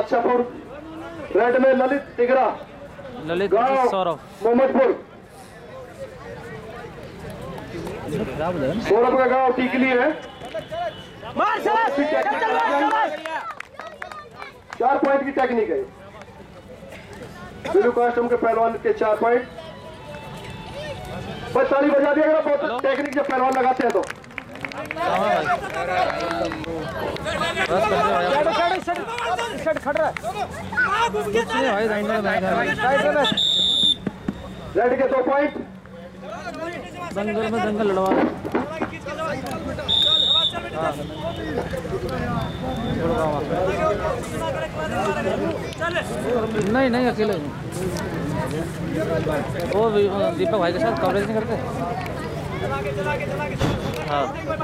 Badshahpur. Red में ललित तिगरा, ललित गांव सौरभ, मोहम्मदपुर। सौरभ का गांव टीकली है। 4 पॉइंट की टेक्निक है। ब्लू कास्टम के पहलवान के 4 पॉइंट। बस ताली बजा दिया अगर बहुत टेक्निक जब पहलवान लगाते हैं तो। रेड के 2 पॉइंट। दंगल में दंगल लड़वा। नहीं नहीं अकेले वो दीपक भाई के साथ कवरेज नहीं करते। हाँ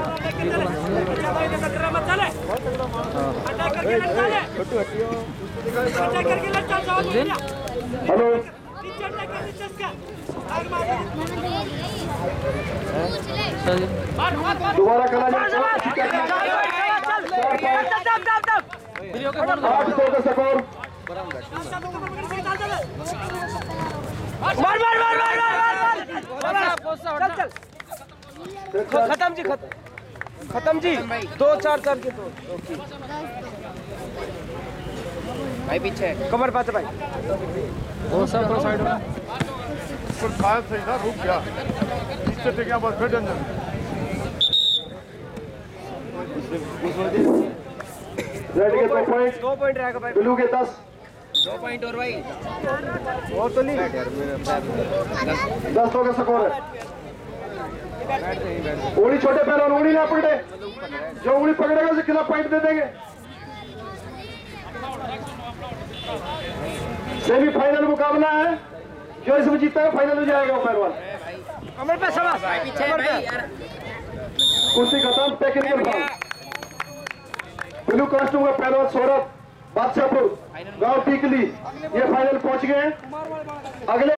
हेलो दोबारा करा जाए। 8-2 का स्कोर। खत्म जी, खत्म जी। 2-4 के 2 भाई पीछे कमर पाते भाई। वो सब साइड में खाया सही था, रुक गया नीचे से क्या बस फिर अंदर। रेड के 2 पॉइंट रहेगा भाई। ब्लू के 10। 2 पॉइंट और भाई। और तो नहीं 10 का स्कोर है। उंगली छोटे पहलवान उंगली ना पकड़े, जो उंगली पकड़ेगा उसे खिलाफ पॉइंट दे देंगे। सेमीफाइनल मुकाबला है, जो इसमें जीतता है फाइनल में जाएगा वो पहलवान। कमर पे सवा पीछे भाई यार। कुश्ती खत्म। Technical foul. ब्लू कास्ट्यूम का पहलवान सौरभ बादशाहपुर गांव टीकली ये फाइनल पहुंच गए हैं। अगले